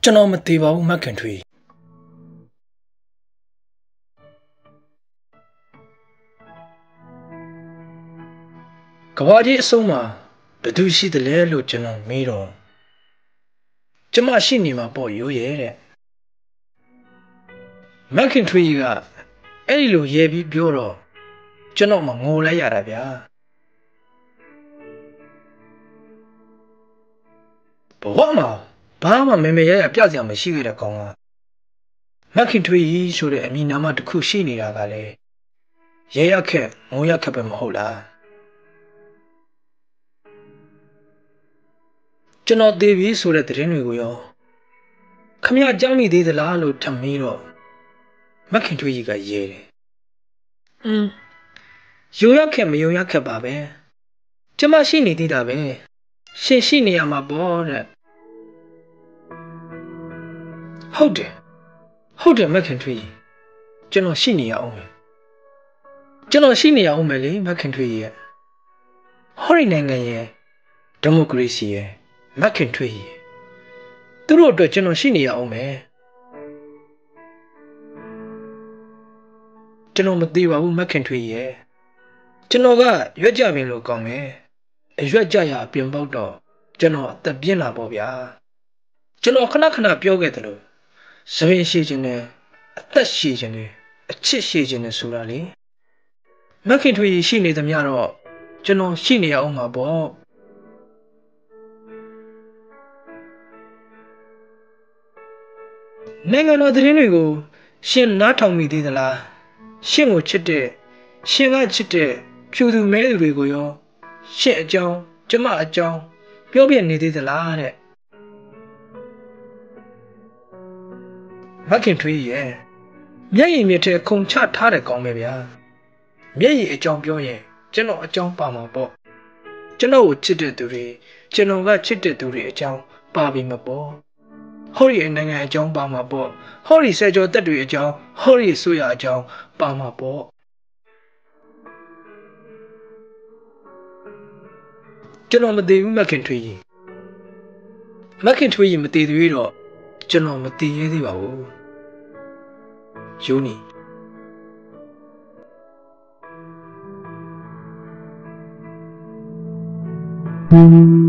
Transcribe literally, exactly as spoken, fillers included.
ကျွန်တော်မသိပါဘူးမခင်ထွေးကဘာကြီးအဆုံးမှာဘယ်သူရှိတယ်လဲလို့ကျွန်တော်မေးတော့ကျမရှိနေမှာပေါ့ရိုးရဲတဲ့မခင်ထွေးကအဲ့ဒီလိုရဲပြီးပြောတော့ကျွန်တော်မငိုလိုက်ရတာဗျာဘဝမှာဘာမှမမေရရပြစရာမရှိခဲ့တဲ့ကောင်ကမခင်ထွေးဆိုတဲ့အမည်နာမတစ်ခုရှိနေတာကလည်းရဲရခက်ငိုရခက်ပဲမဟုတ်လားကျွန်တော်သေပြီဆိုတဲ့သတင်းတွေကိုရောခမရကြောက်မိသေးသလားလို့ထပ်မေးတော့မခင်ထွေးကြီးကရဲတယ်။อืมယုံရခက်မယုံရခက်ပါပဲ။ကျမရှိနေသေးတာပဲ။ရှင်ရှိနေရမှာပေါ့တဲ့။ဟုတ်တယ်။ဟုတ်တယ်မခင်ထွေးကြီး။ကျွန်တော်ရှိနေရအောင်မယ်။ကျွန်တော်ရှိနေရအောင်မယ်လေမခင်ထွေးကြီးရဲ့။ဟော်ရီနိုင်ငံရဲ့ဒီမိုကရေစီရဲ့မခင်ထွေးကြီးသူတို့အတွက်ကျွန်တော်ရှိနေရအောင်မယ်ကျွန်တော်မသိပါဘူးမခင်ထွေးရဲ့ကျွန်တော်ကရွက်ကြပင်လို့ကောင်းမယ်အရွက်ကြရအပြင်ပေါက်တော့ကျွန်တော်အသက်ပြင်းလာပေါ့ဗျာကျွန်တော်ခဏခဏပြောခဲ့တယ်လို့သပင်ရှိခြင်းနဲ့အသက်ရှိခြင်းနဲ့အချစ်ရှိခြင်းနဲ့ဆိုတာလေမခင်ထွေးရှိနေသမျှတော့ကျွန်တော်ရှိနေရအောင်မှာပေါ့နိုင်ငံတော်သတင်းတွေကိုရှင်နားထောင်မိသေးသလားရှင်ကိုချစ်တဲ့ရှင်ကချစ်တဲ့ဖြူသူမဲသူတွေကိုရောရှင်အကြောင်းကျမအကြောင်းပြောပြနေသေးသလားတဲ့မခင်ထွေးရဲ့မျက်ရည်မြစ်ထဲခုန်ချထားတဲ့ကောင်းပဲဗျာမျက်ရည်အကြောင်းပြောရင်ကျွန်တော်အကြောင်းပါမှာပေါ့ကျွန်တော်ကိုချစ်တဲ့သူတွေကျွန်တော်ကချစ်တဲ့သူတွေအကြောင်းပါပြီမပေါ့ဟော်ရီနိုင်ငံအကြောင်းပါမှာပေါ့ဟော်ရီဆယ်ကျော်တက်တွေအကြောင်းဟော်ရီဆိုရအကြောင်းပါမှာပေါ့ကျွန်တော်မသိဘူးမခင်ထွေးကြီးမခင်ထွေးကြီးမသိသေးတော့ကျွန်တော်မသိရသေးပါဘူးယူနီ Mm-hmm.